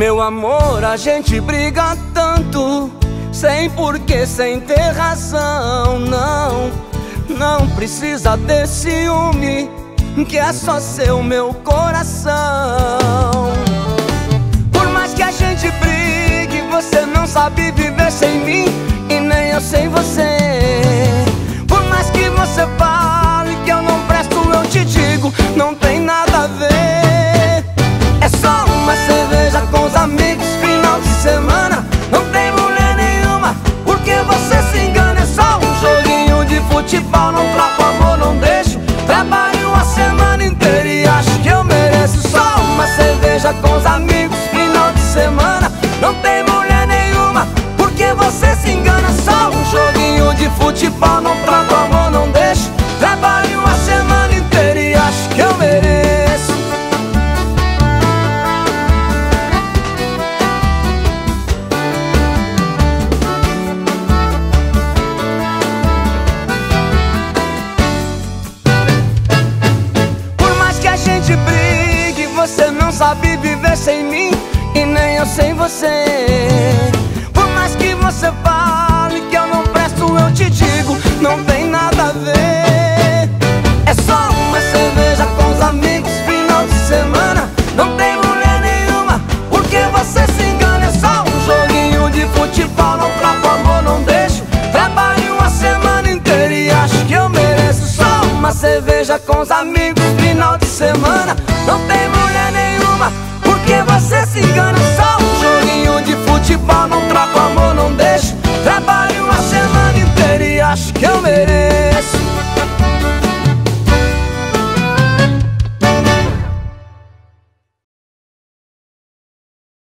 Meu amor, a gente briga tanto, sem porquê, sem ter razão. Não precisa ter ciúme, que é só seu meu coração. Por mais que a gente brigue, você não sabe viver sem mim, e nem eu sem você. Por mais que você fale que eu não presto, eu te digo, não tem nada a ver. É só uma cerveja com os amigos, final de semana. Não tem mulher nenhuma, porque você se engana. É só um joguinho de futebol, não troco amor, não deixo. Trabalho a semana inteira e acho que eu mereço. Só uma cerveja com os amigos, final de semana. Não tem mulher nenhuma, porque você se engana. Só um joguinho de futebol, não troco amor, não deixo. Trabalho a semana inteira e acho que eu mereço. Você não sabe viver sem mim, e nem eu sem você.